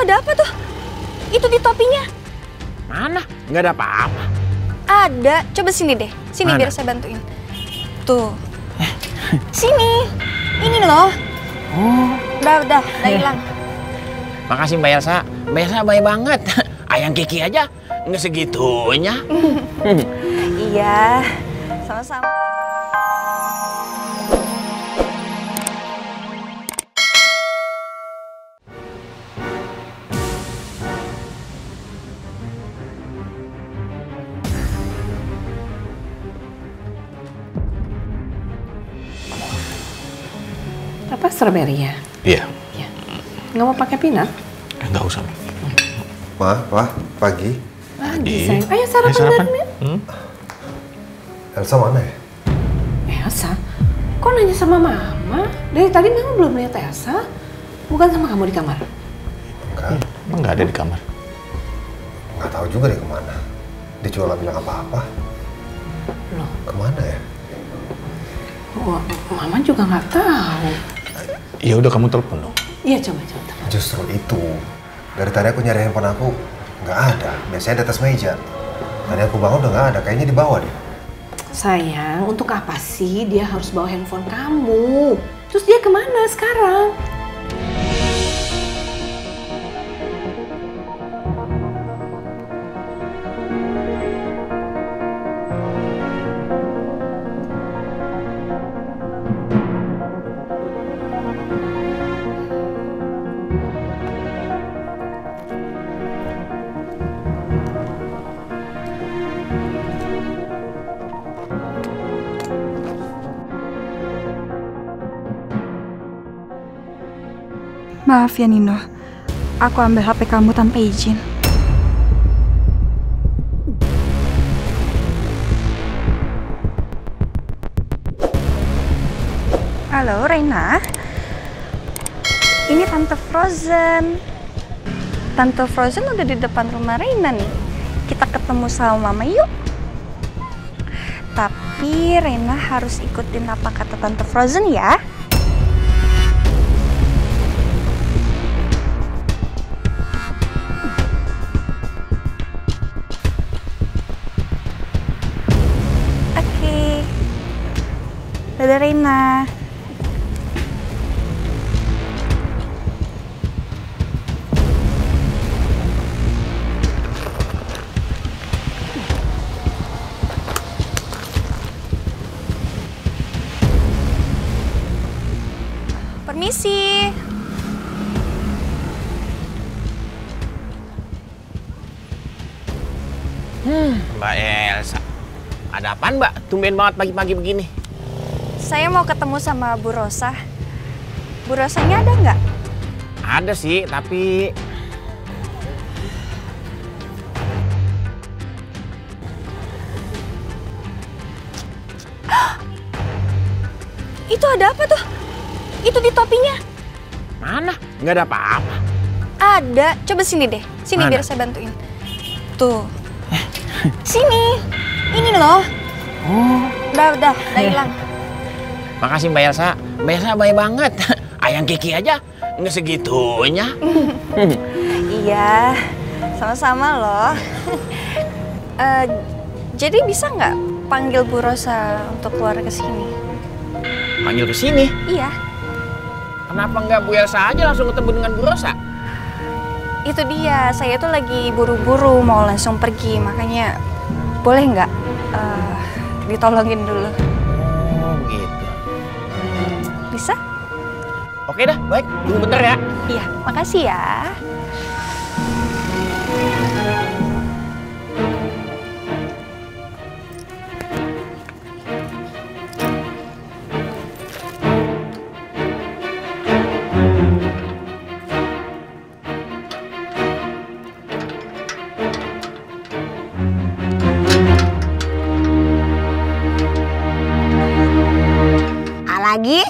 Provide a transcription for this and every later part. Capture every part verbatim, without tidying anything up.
ada apa tuh? Itu di topinya. Mana? Nggak ada apa-apa. Ada. Coba sini deh. Sini Mana? biar saya bantuin. Tuh. Sini. Ini loh. Oh. Udah, udah. Udah hilang. Makasih Mbak Elsa. Mbak Elsa baik banget. Ayang Kiki aja nggak segitunya. Iya. Sama-sama. Apa strawberry ya? Iya. Iya. Nggak mau pakai peanut? Eh, nggak usah. Ma, Pa, pagi. Pagi, sayang. Ayo sarapan, Ayo sarapan. bareng, Hmm? Elsa mana ya? Elsa? Kok nanya sama Mama? Dari tadi Mama belum lihat Elsa. Bukan sama kamu di kamar? Enggak. Emang nggak ada di kamar? Nggak tahu juga deh kemana. Dia juga nggak bilang apa-apa. Loh, Kemana ya? wah, Mama juga nggak tahu. Ya udah kamu telepon dong. Iya, coba coba. telepon. Justru itu. Dari tadi aku nyari handphone aku, nggak ada. Biasanya di atas meja. Tadi aku bangun udah nggak ada. Kayaknya di bawah deh. Sayang, untuk apa sih dia harus bawa handphone kamu? Terus dia kemana sekarang? Maaf ya Nino. Aku ambil H P kamu tanpa izin. Halo Reina. Ini Tante Frozen. Tante Frozen udah di depan rumah Reina nih. Kita ketemu sama Mama yuk. Tapi Reina harus ikutin apa kata Tante Frozen ya. Oke. Dadah Reina. Permisi. Hmm, Mbak Elsa. Ada apaan Mbak? Tumben banget pagi-pagi begini. Saya mau ketemu sama Bu Rosa. Bu Rosanya ada nggak? Ada sih, tapi... Itu ada apa tuh? Itu di topinya. Mana? Nggak ada apa-apa. Ada. Coba sini deh. Sini Mana? biar saya bantuin. Tuh. Sini. Ini loh. Oh. Udah, udah. Udah hilang. Makasih Mbak Elsa. Mbak Elsa baik banget. Ayang Kiki aja nggak segitunya. Iya. Sama-sama loh. Eh, jadi bisa nggak panggil Bu Rosa untuk keluar ke sini? Panggil ke sini. Iya. Kenapa nggak Bu Elsa aja langsung ketemu dengan Bu Rosa? Itu dia. Saya tuh lagi buru-buru mau langsung pergi. Makanya boleh nggak eh, ditolongin dulu? Oh gitu. Bisa? Oke dah, baik. Tunggu bentar ya. Iya. Makasih ya. Lagi?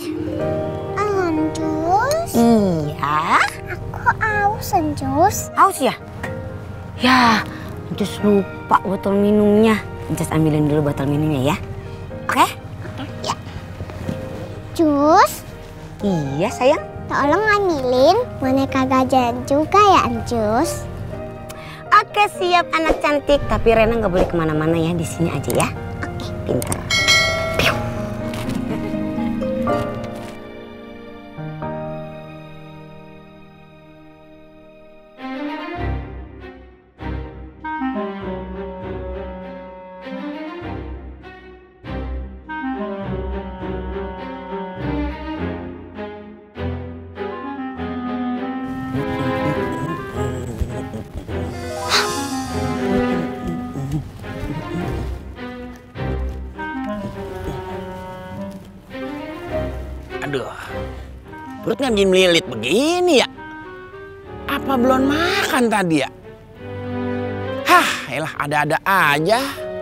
Anjus? Iya. Aku aus, Anjus. Haus ya? Ya, Anjus lupa botol minumnya. Anjus ambilin dulu botol minumnya ya. Oke? Ya. Jus? Iya sayang. tolong ambilin boneka gajah juga ya, Anjus. Oke, siap anak cantik. Tapi Rena nggak boleh kemana-mana ya, di sini aja ya. Oke, pintar. Piu. Aduh, perutnya begini melilit begini ya. Apa belum makan tadi ya? Hah, elah ada-ada aja.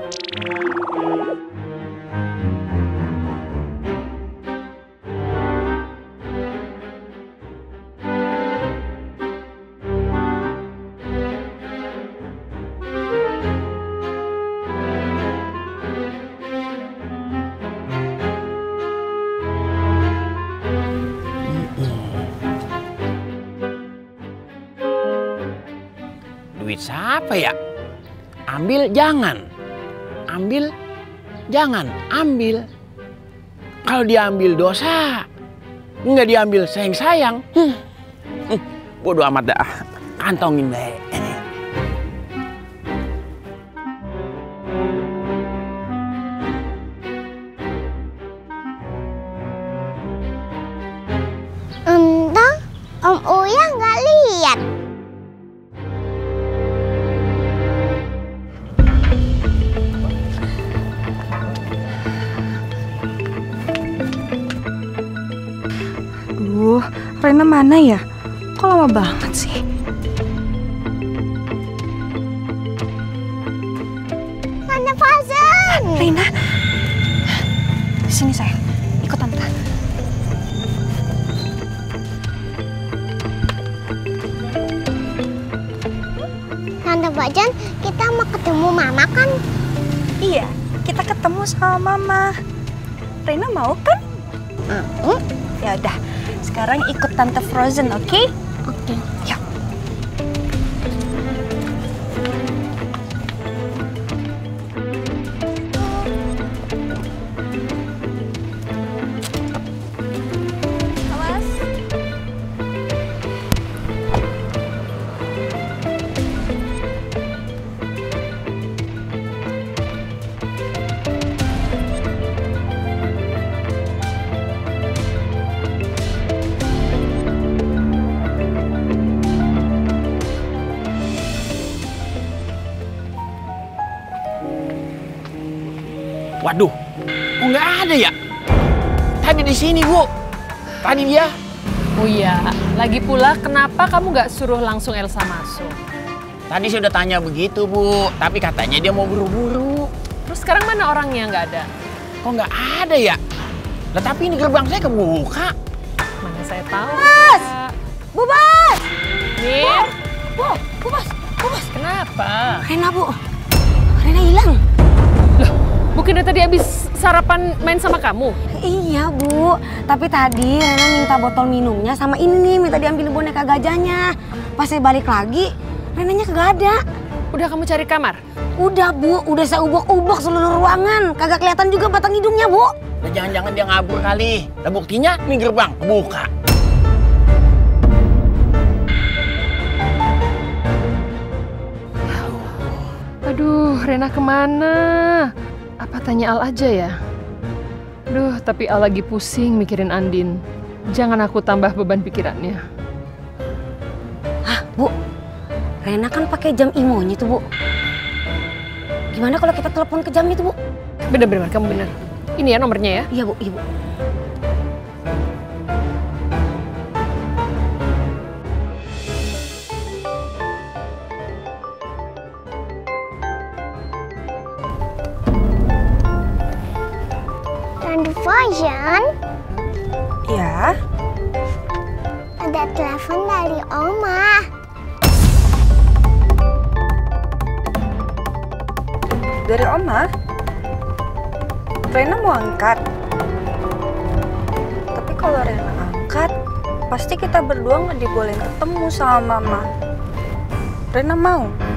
Duit siapa ya? Ambil jangan. Ambil jangan. Ambil. Kalau diambil dosa. Nggak diambil sayang-sayang. Hmm. Hmm. Bodoh amat dah. Kantongin deh. Untung Om Uya nggak lihat. Aduh, Rena mana ya? Kok lama banget sih? Tante Frozen. Rena, sini sayang, ikut tante. Tante Frozen, kita mau ketemu Mama kan? Iya, kita ketemu sama Mama. Rena mau kan? Mau. Ya udah, sekarang ikut Tante Frozen, oke? Okay? Oke. Yuk. Awas. Waduh, kok nggak ada ya? Tadi di sini, Bu. Tadi dia. Oh iya, lagi pula kenapa kamu nggak suruh langsung Elsa masuk? Tadi saya udah tanya begitu, Bu. Tapi katanya dia mau buru-buru. Terus sekarang mana orangnya nggak ada? Kok nggak ada ya? Lah tapi ini gerbang saya kebuka. Mana saya tahu. Bos! Kak. Bu Bos! Mir, Bu, Bu Bos, Bu Bos. kenapa? Rena, Bu. Rena hilang. Bukannya tadi habis sarapan main sama kamu? Iya, Bu. Tapi tadi Rena minta botol minumnya sama ini nih, minta diambil boneka gajahnya. Pas saya balik lagi, Renanya kagak ada. Udah kamu cari kamar? Udah, Bu. Udah saya ubok-ubok seluruh ruangan. Kagak kelihatan juga batang hidungnya, Bu. Nah, jangan-jangan dia ngabur kali. Nah, buktinya ini gerbang kebuka. Aduh, Rena kemana? Apa tanya Al aja ya? Duh, tapi Al lagi pusing mikirin Andin. Jangan aku tambah beban pikirannya. Hah, Bu? Rena kan pakai jam imonya tuh, Bu. Gimana kalau kita telepon ke jam itu, Bu? Bener-bener, kamu bener. Ini ya nomornya ya? Iya, Bu. Iya, Bu. Tante Frozen, Ya, ada telepon dari Oma. dari Oma. Rena mau angkat. Tapi kalau Rena angkat, pasti kita berdua nggak dibolehin ketemu sama mama. Rena mau?